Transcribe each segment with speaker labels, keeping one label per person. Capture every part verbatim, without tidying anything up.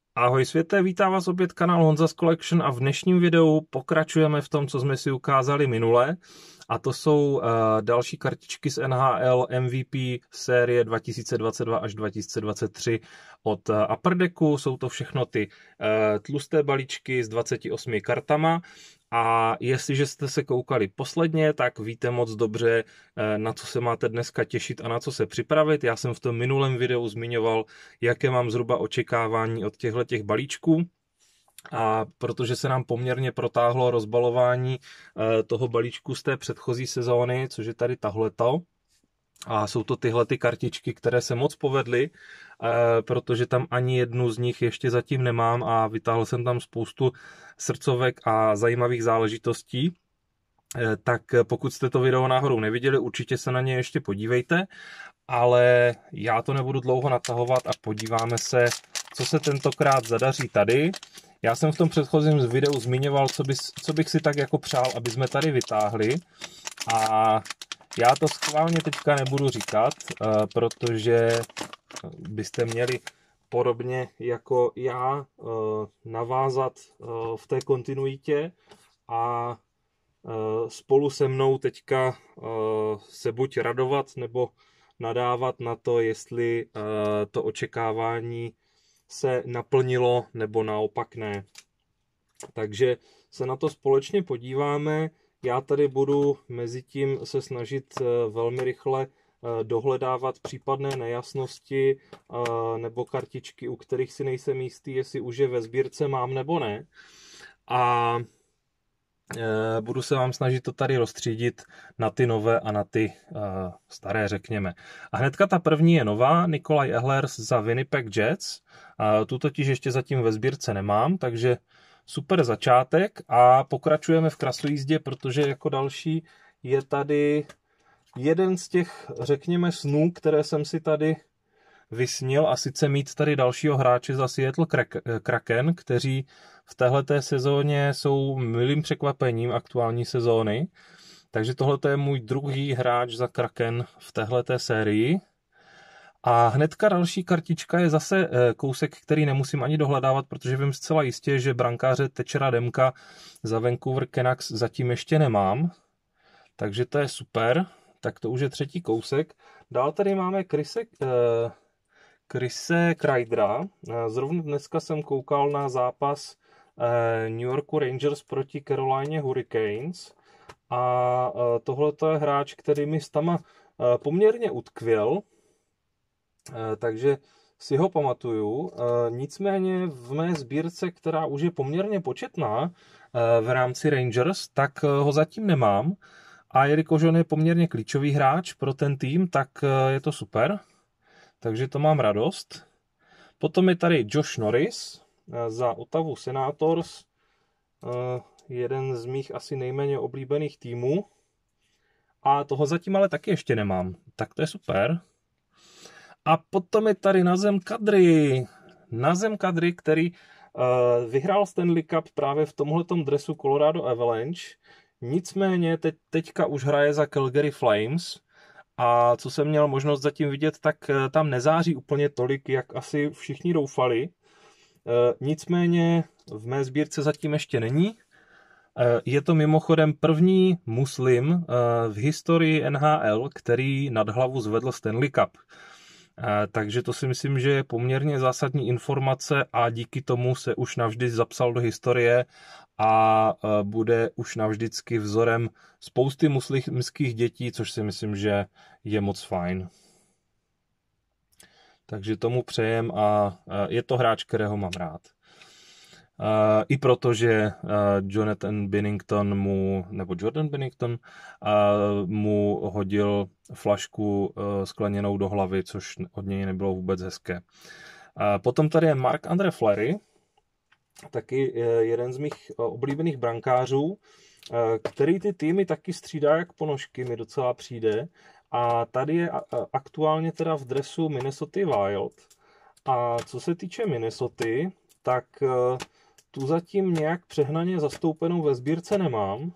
Speaker 1: Ahoj světe, vítá vás opět kanál Honza's Collection a v dnešním videu pokračujeme v tom, co jsme si ukázali minule. A to jsou uh, další kartičky z N H L M V P série dva tisíce dvacet dva až dva tisíce dvacet tři od uh, Upper Decku. Jsou to všechno ty uh, tlusté balíčky s dvaceti osmi kartama. A jestliže jste se koukali posledně, tak víte moc dobře, na co se máte dneska těšit a na co se připravit. Já jsem v tom minulém videu zmiňoval, jaké mám zhruba očekávání od těchto těch balíčků. A protože se nám poměrně protáhlo rozbalování toho balíčku z té předchozí sezóny, což je tady tahleto, a jsou to tyhle ty kartičky, které se moc povedly, protože tam ani jednu z nich ještě zatím nemám a vytáhl jsem tam spoustu srdcovek a zajímavých záležitostí. Tak pokud jste to video náhodou neviděli, určitě se na ně ještě podívejte, ale já to nebudu dlouho natahovat a podíváme se, co se tentokrát zadaří tady. Já jsem v tom předchozím videu zmiňoval, co, bys, co bych si tak jako přál, aby jsme tady vytáhli, a já to schválně teďka nebudu říkat, protože byste měli podobně jako já navázat v té kontinuitě a spolu se mnou teďka se buď radovat nebo nadávat na to, jestli to očekávání se naplnilo nebo naopak ne. Takže se na to společně podíváme. Já tady budu mezi tím se snažit velmi rychle dohledávat případné nejasnosti nebo kartičky, u kterých si nejsem jistý, jestli už je ve sbírce mám nebo ne. A budu se vám snažit to tady rozstřídit na ty nové a na ty staré, řekněme. A hnedka ta první je nová, Nikolaj Ehlers za Winnipeg Jets. Tu totiž ještě zatím ve sbírce nemám, takže super začátek a pokračujeme v krasojízdě, protože jako další je tady jeden z těch, řekněme, snů, které jsem si tady vysnil, a sice mít tady dalšího hráče za Seattle Kraken, kteří v téhleté sezóně jsou milým překvapením aktuální sezóny. Takže tohle je můj druhý hráč za Kraken v téhleté sérii. A hnedka další kartička je zase kousek, který nemusím ani dohledávat, protože vím zcela jistě, že brankáře Thatchera Demka za Vancouver Canucks zatím ještě nemám. Takže to je super. Tak to už je třetí kousek. Dál tady máme Krise, eh, Krise Kreidera. Zrovna dneska jsem koukal na zápas eh, New Yorku Rangers proti Carolině Hurricanes. A eh, tohle je hráč, který mi stama eh, poměrně utkvěl. Eh, takže si ho pamatuju. Eh, nicméně v mé sbírce, která už je poměrně početná eh, v rámci Rangers, tak eh, ho zatím nemám. A jelikož on je poměrně klíčový hráč pro ten tým, tak je to super. Takže to mám radost. Potom je tady Josh Norris za Ottawa Senators. Jeden z mých asi nejméně oblíbených týmů. A toho zatím ale taky ještě nemám. Tak to je super. A potom je tady Nazem Kadri. Nazem Kadri, který vyhrál Stanley Cup právě v tomhletom dresu Colorado Avalanche. Nicméně teď, teďka už hraje za Calgary Flames a co jsem měl možnost zatím vidět, tak tam nezáří úplně tolik, jak asi všichni doufali. Nicméně v mé sbírce zatím ještě není. Je to mimochodem první muslim v historii N H L, který nad hlavu zvedl Stanley Cup. Takže to si myslím, že je poměrně zásadní informace a díky tomu se už navždy zapsal do historie a bude už navždycky vzorem spousty muslimských dětí, což si myslím, že je moc fajn. Takže tomu přejem a je to hráč, kterého mám rád. I protože Jonathan Binnington mu, nebo Jordan Binnington mu hodil flašku skleněnou do hlavy, což od něj nebylo vůbec hezké. Potom tady je Marc-Andre Fleury, taky jeden z mých oblíbených brankářů, který ty týmy taky střídá jak ponožky, mi docela přijde. A tady je aktuálně teda v dresu Minnesota Wild. A co se týče Minnesoty, tak tu zatím nějak přehnaně zastoupenou ve sbírce nemám,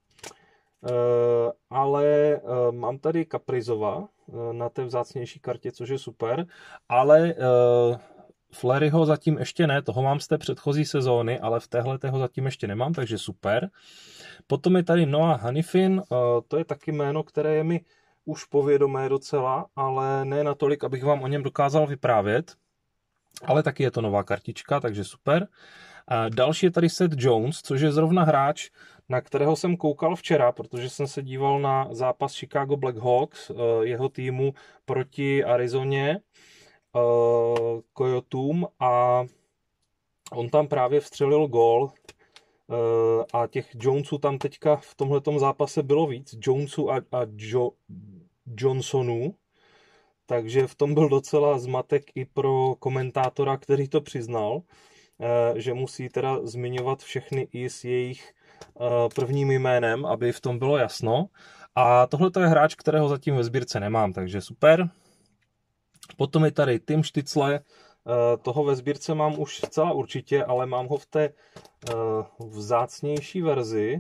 Speaker 1: ale mám tady Kaprizova na té vzácnější kartě, což je super, ale Fleryho zatím ještě ne, toho mám z té předchozí sezóny, ale v téhle ho zatím ještě nemám, takže super. Potom je tady Noah Hanifin, to je taky jméno, které je mi už povědomé docela, ale ne natolik, abych vám o něm dokázal vyprávět. Ale taky je to nová kartička, takže super. Další je tady Seth Jones, což je zrovna hráč, na kterého jsem koukal včera, protože jsem se díval na zápas Chicago Blackhawks, jeho týmu proti Arizoně Coyoteům, a on tam právě vstřelil gól a těch Jonesů tam teďka v tomhletom zápase bylo víc, Jonesů a, a jo, Johnsonů, takže v tom byl docela zmatek i pro komentátora, který to přiznal, že musí teda zmiňovat všechny i s jejich prvním jménem, aby v tom bylo jasno. A tohle je hráč, kterého zatím ve sbírce nemám, takže super. Potom je tady Tim Štycle, toho ve sbírce mám už zcela určitě, ale mám ho v té vzácnější verzi,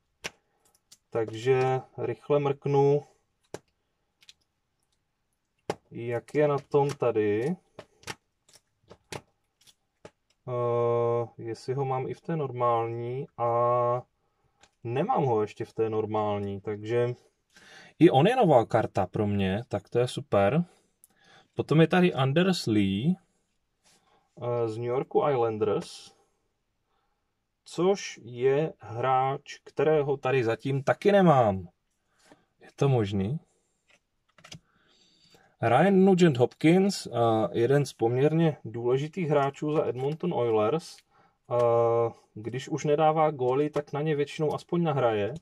Speaker 1: takže rychle mrknu, jak je na tom tady. Uh, jestli ho mám i v té normální, a nemám ho ještě v té normální, takže i on je nová karta pro mě, tak to je super. Potom je tady Anders Lee uh, z New Yorku Islanders, což je hráč, kterého tady zatím taky nemám. Je to možný? Ryan Nugent Hopkins, jeden z poměrně důležitých hráčů za Edmonton Oilers. Když už nedává góly, tak na ně většinou aspoň nahraje.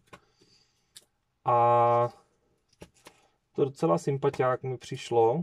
Speaker 1: A to docela sympatiák mi přišlo.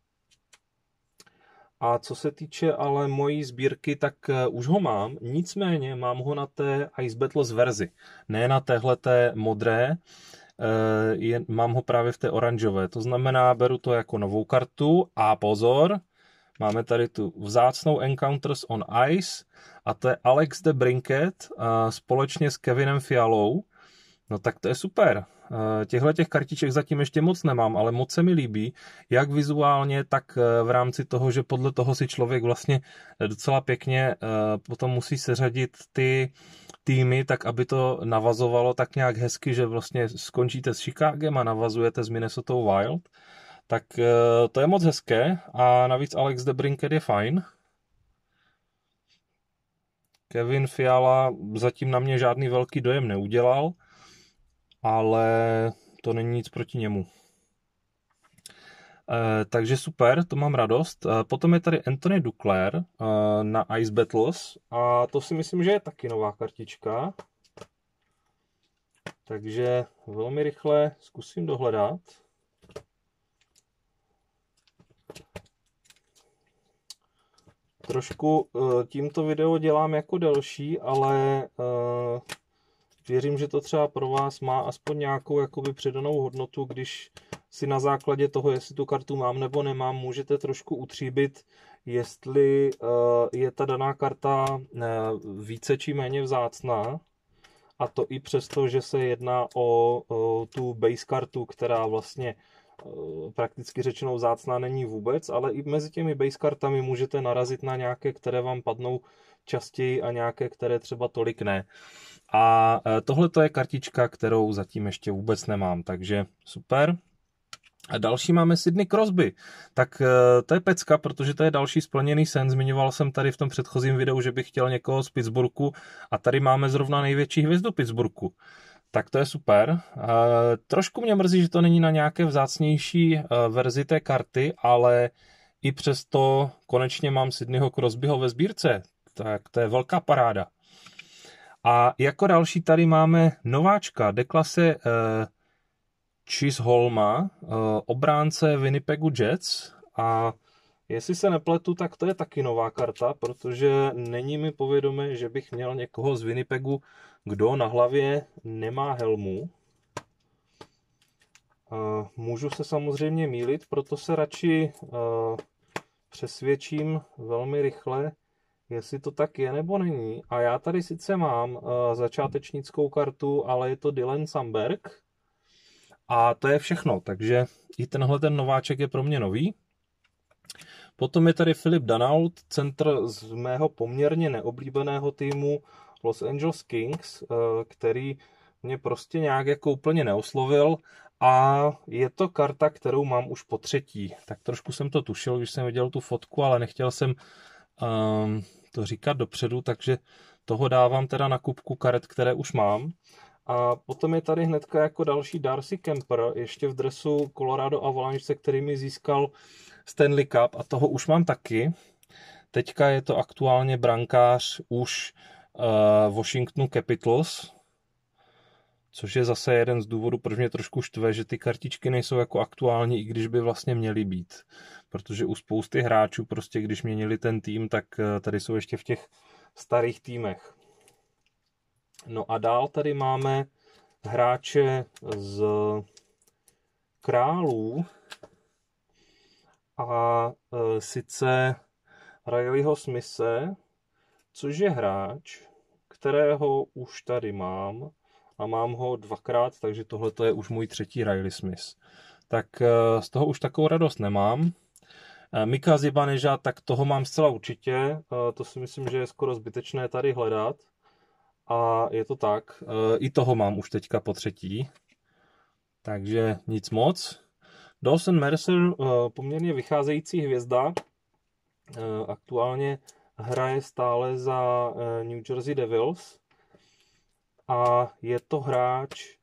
Speaker 1: A co se týče ale mojí sbírky, tak už ho mám. Nicméně mám ho na té Ice Battles verzi. Ne na téhleté modré. Je, mám ho právě v té oranžové, to znamená, beru to jako novou kartu a pozor, máme tady tu vzácnou Encounters on Ice a to je Alex DeBrincat společně s Kevinem Fialou. No tak to je super. Těchto těch kartiček zatím ještě moc nemám, ale moc se mi líbí, jak vizuálně, tak v rámci toho, že podle toho si člověk vlastně docela pěkně potom musí seřadit ty týmy, tak aby to navazovalo tak nějak hezky, že vlastně skončíte s Chicagem a navazujete s Minnesota Wild. Tak to je moc hezké a navíc Alex DeBrincat je fajn. Kevin Fiala zatím na mě žádný velký dojem neudělal, ale to není nic proti němu. E, takže super, to mám radost. E, potom je tady Anthony Duclair e, na Ice Battles a to si myslím, že je taky nová kartička. Takže velmi rychle zkusím dohledat. Trošku e, tímto video dělám jako delší, ale e, věřím, že to třeba pro vás má aspoň nějakou jakoby přidanou hodnotu, když si na základě toho, jestli tu kartu mám nebo nemám, můžete trošku utříbit, jestli uh, je ta daná karta uh, více či méně vzácná. A to i přesto, že se jedná o, o tu base kartu, která vlastně uh, prakticky řečeno vzácná není vůbec, ale i mezi těmi base kartami můžete narazit na nějaké, které vám padnou častěji a nějaké, které třeba tolik ne. A tohle to je kartička, kterou zatím ještě vůbec nemám, takže super. A další máme Sidney Crosby. Tak to je pecka, protože to je další splněný sen. Zmiňoval jsem tady v tom předchozím videu, že bych chtěl někoho z Pittsburghu a tady máme zrovna největší hvězdu Pittsburghu. Tak to je super. Trošku mě mrzí, že to není na nějaké vzácnější verzi té karty, ale i přesto konečně mám Sidneyho Crosbyho ve sbírce. Tak to je velká paráda. A jako další tady máme nováčka, Declase uh, Chisholma, uh, obránce Winnipegu Jets. A jestli se nepletu, tak to je taky nová karta, protože není mi povědomé, že bych měl někoho z Winnipegu, kdo na hlavě nemá helmu. Uh, můžu se samozřejmě mýlit, proto se radši uh, přesvědčím velmi rychle, jestli to tak je nebo není. A já tady sice mám uh, začátečnickou kartu, ale je to Dylan Samberg. A to je všechno, takže i tenhle ten nováček je pro mě nový. Potom je tady Philip Danault, centr z mého poměrně neoblíbeného týmu Los Angeles Kings, který mě prostě nějak jako úplně neoslovil a je to karta, kterou mám už po třetí. Tak trošku jsem to tušil, když jsem viděl tu fotku, ale nechtěl jsem um, to říkat dopředu, takže toho dávám teda na kupku karet, které už mám. A potom je tady hnedka jako další Darcy Kemper, ještě v dresu Colorado Avalanche, se kterými získal Stanley Cup a toho už mám taky. Teďka je to aktuálně brankář už uh, Washingtonu Capitals, což je zase jeden z důvodů, proč mě trošku štve, že ty kartičky nejsou jako aktuální, i když by vlastně měly být. Protože u spousty hráčů prostě, když měnili ten tým, tak uh, tady jsou ještě v těch starých týmech. No a dál tady máme hráče z Králů a e, sice Rileyho Smithe, což je hráč, kterého už tady mám a mám ho dvakrát, takže tohle je už můj třetí Riley Smith. Tak e, z toho už takovou radost nemám. E, Mika Zibanejad, tak toho mám zcela určitě, e, to si myslím, že je skoro zbytečné tady hledat. A je to tak, i toho mám už teďka po třetí, takže nic moc. Dawson Mercer, poměrně vycházející hvězda, aktuálně hraje stále za New Jersey Devils a je to hráč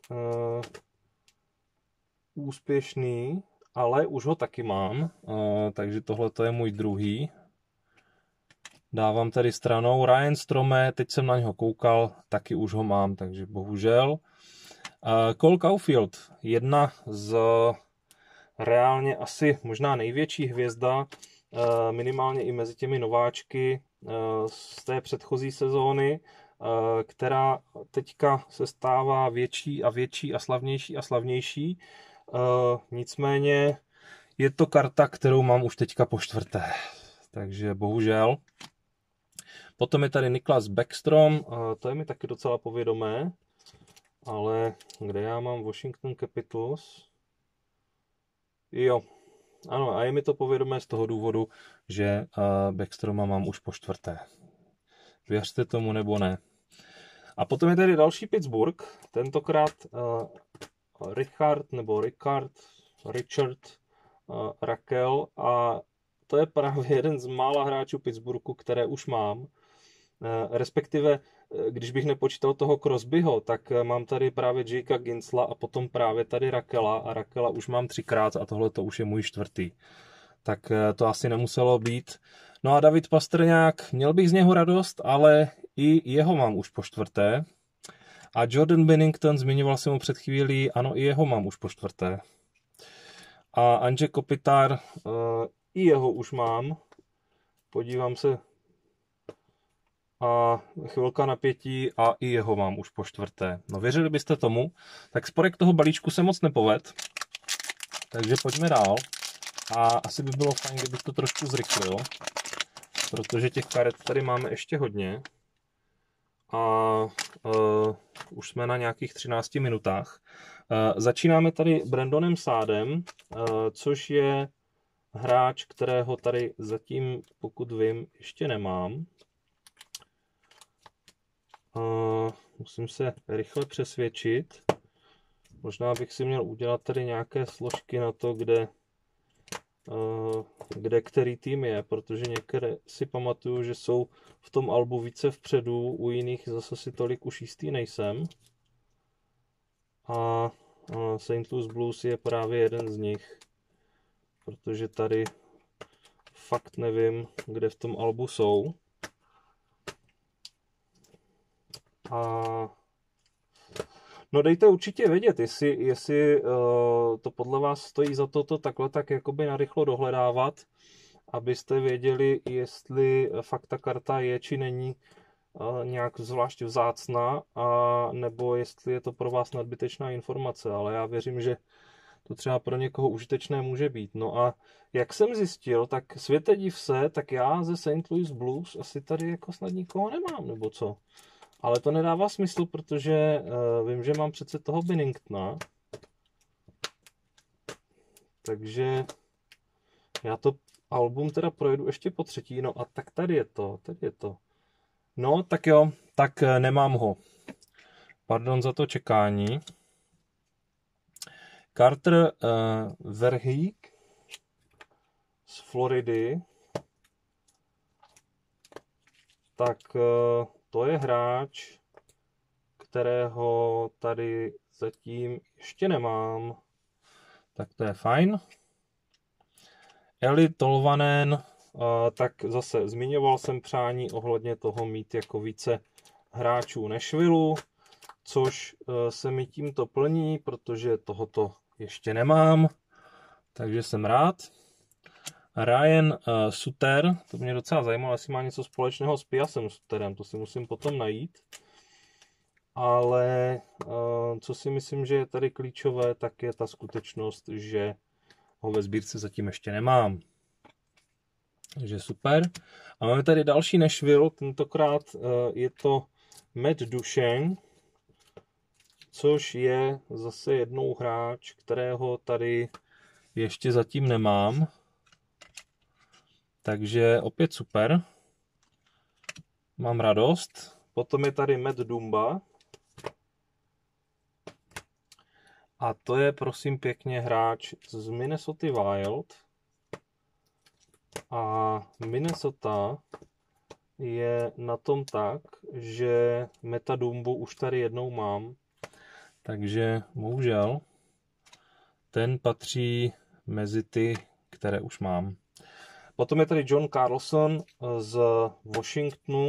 Speaker 1: úspěšný, ale už ho taky mám, takže tohle je můj druhý. Dávám tady stranou Ryan Strome, teď jsem na něho koukal, taky už ho mám, takže bohužel. Uh, Cole Caulfield, jedna z reálně asi možná největší hvězda, uh, minimálně i mezi těmi nováčky uh, z té předchozí sezóny, uh, která teďka se stává větší a větší a slavnější a slavnější. Uh, nicméně je to karta, kterou mám už teďka po čtvrté, takže bohužel. Potom je tady Niklas Backstrom, to je mi taky docela povědomé, ale kde já mám Washington Capitals? Jo, ano, a je mi to povědomé z toho důvodu, že Backstroma mám už po čtvrté. Věřte tomu nebo ne. A potom je tady další Pittsburgh, tentokrát uh, Richard nebo Richard, Richard uh, Raquel a to je právě jeden z mála hráčů Pittsburghu, které už mám. Respektive, když bych nepočítal toho Crosbyho, tak mám tady právě Jakea Ginsla a potom právě tady Rakela a Rakela už mám třikrát a tohle to už je můj čtvrtý. Tak to asi nemuselo být. No a David Pastrňák, měl bych z něho radost, ale i jeho mám už po čtvrté. A Jordan Binnington, zmiňoval jsem ho před chvílí, ano, i jeho mám už po čtvrté. A Anže Kopitar, i jeho už mám. Podívám se. A chvilka napětí a i jeho mám už po čtvrté. No věřili byste tomu? Tak spodek toho balíčku se moc nepoved. Takže pojďme dál. A asi by bylo fajn, kdybych to trošku zrychlil. Protože těch karet tady máme ještě hodně. A uh, už jsme na nějakých třinácti minutách. Uh, začínáme tady Brandonem Saadem, uh, což je hráč, kterého tady zatím, pokud vím, ještě nemám. Uh, musím se rychle přesvědčit. Možná bych si měl udělat tady nějaké složky na to, kde, uh, kde který tým je, protože některé si pamatuju, že jsou v tom albu více vpředu, u jiných zase si tolik už jistý nejsem. A uh, Saint Louis Blues je právě jeden z nich, protože tady fakt nevím, kde v tom albu jsou. A no dejte určitě vědět, jestli, jestli uh, to podle vás stojí za to, to takhle tak jakoby narychlo dohledávat, abyste věděli, jestli fakt ta karta je či není uh, nějak zvlášť vzácná, a nebo jestli je to pro vás nadbytečná informace, ale já věřím, že to třeba pro někoho užitečné může být. No a jak jsem zjistil, tak světe div se, tak já ze Saint Louis Blues asi tady jako snad nikoho nemám, nebo co? Ale to nedává smysl, protože uh, vím, že mám přece toho Binningtona. Takže já to album teda projedu ještě po třetí, no a tak tady je to, tady je to. No, tak jo, tak nemám ho. Pardon za to čekání. Carter uh, Verheek z Floridy. Tak uh, to je hráč, kterého tady zatím ještě nemám. Tak to je fajn. Eli Tolvanen, uh, tak zase zmiňoval jsem přání ohledně toho mít jako více hráčů Nashvilleu, což uh, se mi tímto plní, protože tohoto ještě nemám, takže jsem rád. Ryan uh, Suter, to mě docela zajímalo, jestli má něco společného s Piasem Suterem, to si musím potom najít. Ale uh, co si myslím, že je tady klíčové, tak je ta skutečnost, že ho ve sbírce zatím ještě nemám. Takže super. A máme tady další Nashville, tentokrát uh, je to Matt Duchene, což je zase jednou hráč, kterého tady ještě zatím nemám. Takže opět super. Mám radost. Potom je tady Matt Dumba. A to je prosím pěkně hráč z Minnesota Wild. A Minnesota je na tom tak, že Meta Dumbu už tady jednou mám. Takže bohužel ten patří mezi ty, které už mám. Potom je tady John Carlson z Washingtonu.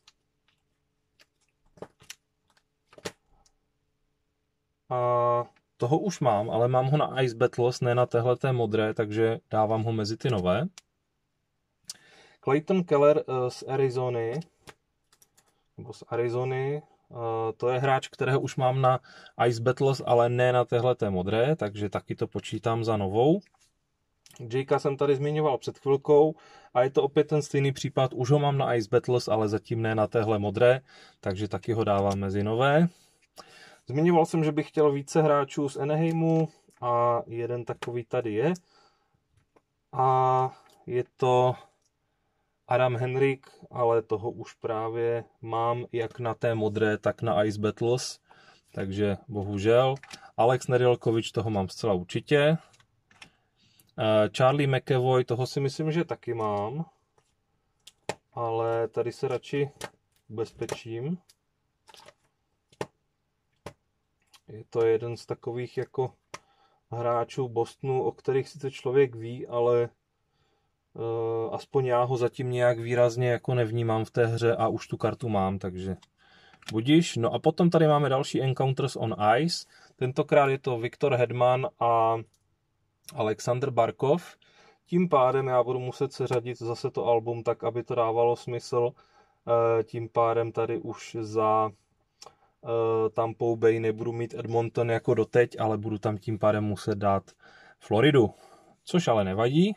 Speaker 1: A toho už mám, ale mám ho na Ice Battles, ne na téhleté modré, takže dávám ho mezi ty nové. Clayton Keller z Arizony, nebo z Arizony, to je hráč, kterého už mám na Ice Battles, ale ne na téhleté modré, takže taky to počítám za novou. Jakea jsem tady zmiňoval před chvilkou a je to opět ten stejný případ, už ho mám na Ice Battles, ale zatím ne na téhle modré, takže taky ho dávám mezi nové. Zmiňoval jsem, že bych chtěl více hráčů z Anaheimu a jeden takový tady je. A je to Adam Henrik, ale toho už právě mám jak na té modré, tak na Ice Battles, takže bohužel. Alex Nedeljkovič, toho mám zcela určitě. Charlie McAvoy, toho si myslím, že taky mám, ale tady se radši ubezpečím. Je to jeden z takových jako hráčů Bostonu, o kterých sice člověk ví, ale uh, aspoň já ho zatím nějak výrazně jako nevnímám v té hře a už tu kartu mám, takže budiš. No a potom tady máme další Encounters on Ice. Tentokrát je to Viktor Hedman a Alexander Barkov. Tím pádem já budu muset seřadit zase to album tak, aby to dávalo smysl. Tím pádem tady už za Tampa Bay nebudu mít Edmonton jako doteď, ale budu tam tím pádem muset dát Floridu. Což ale nevadí,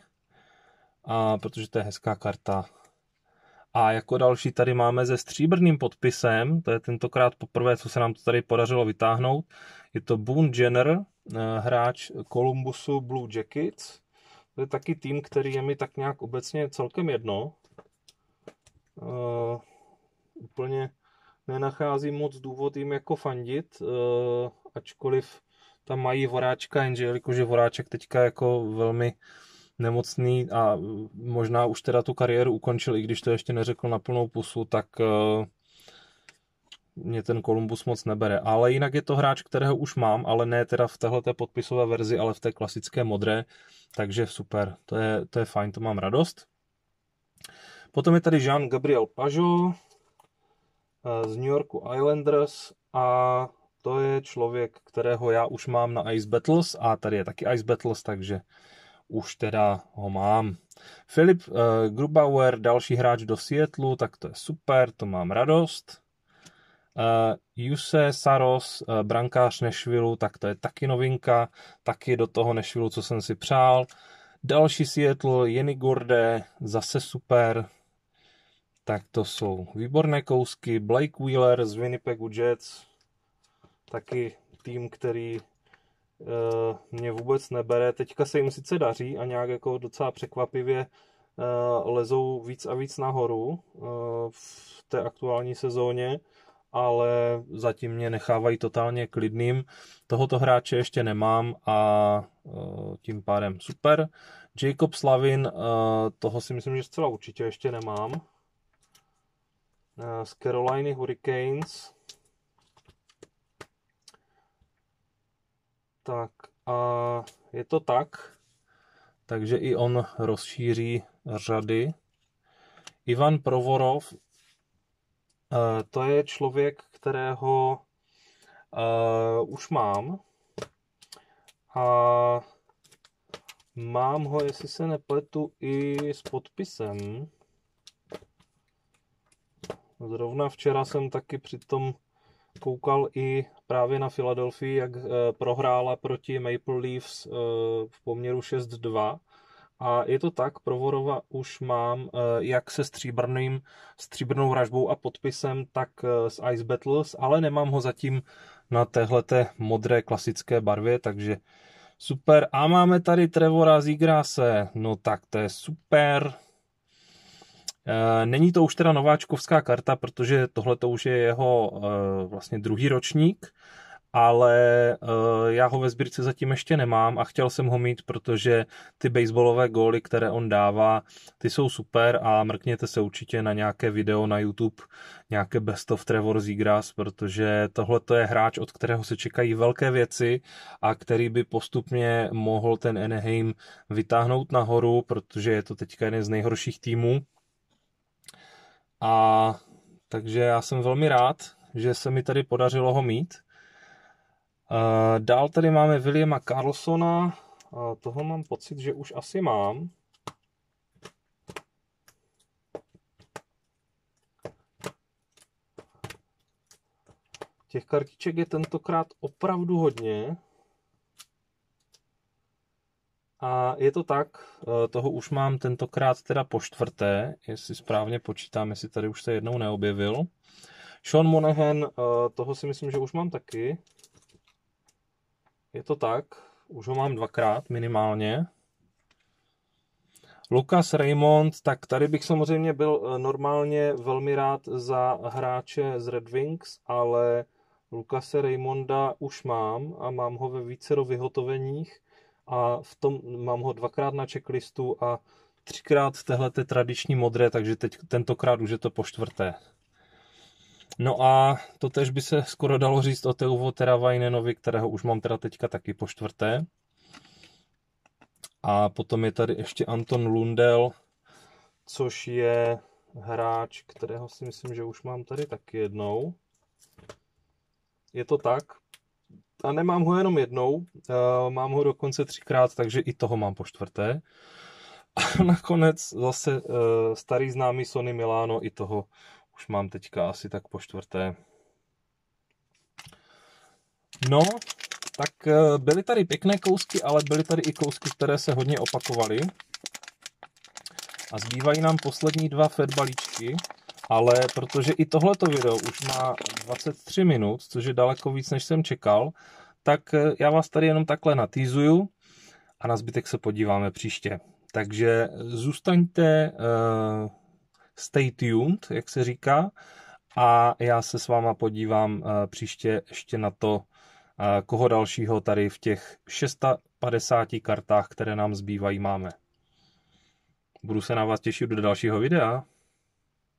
Speaker 1: a protože to je hezká karta. A jako další tady máme se stříbrným podpisem, to je tentokrát poprvé, co se nám to tady podařilo vytáhnout. Je to Boone Jenner, hráč Columbusu Blue Jackets. To je taky tým, který je mi tak nějak obecně celkem jedno. Uh, úplně nenacházím moc důvod jim jako fandit, uh, ačkoliv tam mají Voráčka, jenže jelikož je Voráček teďka jako velmi nemocný a možná už teda tu kariéru ukončil, i když to ještě neřekl na plnou pusu, tak uh, mě ten Columbus moc nebere. Ale jinak je to hráč, kterého už mám, ale ne teda v téhleté podpisové verzi, ale v té klasické modré, takže super, to je, to je fajn, to mám radost. Potom je tady Jean-Gabriel Pageau z New Yorku Islanders a to je člověk, kterého já už mám na Ice Battles a tady je taky Ice Battles, takže už teda ho mám. Filip uh, Grubauer, další hráč do Seattlu, tak to je super, to mám radost. Uh, Juse Saros, uh, brankář Nashvilleu, tak to je taky novinka, taky do toho Nashvilleu, co jsem si přál. Další Seattle, Jenny Gorde, zase super. Tak to jsou výborné kousky. Blake Wheeler z Winnipegu Jets, taky tým, který uh, mě vůbec nebere. Teďka se jim sice daří a nějak jako docela překvapivě lezou víc a víc nahoru v té aktuální sezóně, ale zatím mě nechávají totálně klidným. Tohoto hráče ještě nemám a tím pádem super. Jacob Slavin, toho si myslím, že zcela určitě ještě nemám. Z Caroliny Hurricanes. Tak a je to tak, takže i on rozšíří řady. Ivan Provorov, to je člověk, kterého uh, už mám. A mám ho, jestli se nepletu, i s podpisem. Zrovna včera jsem taky přitom koukal i právě na Philadelphii, jak uh, prohrála proti Maple Leafs uh, v poměru šest dva. A je to tak, Provorova už mám jak se stříbrným, stříbrnou ražbou a podpisem, tak s Ice Battles, ale nemám ho zatím na téhleté modré klasické barvě, takže super. A máme tady Trevora Zegrase, no tak to je super. Není to už teda nováčkovská karta, protože tohle to už je jeho vlastně druhý ročník, ale uh, já ho ve sbírce zatím ještě nemám a chtěl jsem ho mít, protože ty baseballové góly, které on dává, ty jsou super a mrkněte se určitě na nějaké video na YouTube, nějaké Best of Trevor Zegras, protože tohle to je hráč, od kterého se čekají velké věci a který by postupně mohl ten Anaheim vytáhnout nahoru, protože je to teďka jeden z nejhorších týmů. A takže já jsem velmi rád, že se mi tady podařilo ho mít. Uh, dál tady máme Williama Karlssona, uh, toho mám pocit, že už asi mám. Těch kartiček je tentokrát opravdu hodně. A je to tak, uh, toho už mám tentokrát teda po čtvrté, jestli správně počítám, jestli tady už se jednou neobjevil. Sean Monahan, uh, toho si myslím, že už mám taky. Je to tak, už ho mám dvakrát minimálně. Lucas Raymond, tak tady bych samozřejmě byl normálně velmi rád za hráče z Red Wings, ale Lucase Raymonda už mám a mám ho ve vícero vyhotoveních a v tom mám ho dvakrát na checklistu a třikrát téhleté tradiční modré, takže teď tentokrát už je to po čtvrté. No a to tež by se skoro dalo říct o Teuvo Teravainenovi, kterého už mám teda teďka taky po čtvrté. A potom je tady ještě Anton Lundell, což je hráč, kterého si myslím, že už mám tady taky jednou. Je to tak. A nemám ho jenom jednou, mám ho dokonce třikrát, takže i toho mám po čtvrté. A nakonec zase starý známý Sonny Milano, i toho už mám teďka asi tak po čtvrté. No, tak byly tady pěkné kousky, ale byly tady i kousky, které se hodně opakovaly. A zbývají nám poslední dva Fed balíčky, ale protože i tohleto video už má dvacet tři minut, což je daleko víc, než jsem čekal, tak já vás tady jenom takhle natýzuju a na zbytek se podíváme příště. Takže zůstaňte... Uh, Stay tuned, jak se říká, a já se s váma podívám příště ještě na to, koho dalšího tady v těch padesáti šesti kartách, které nám zbývají, máme. Budu se na vás těšit do dalšího videa.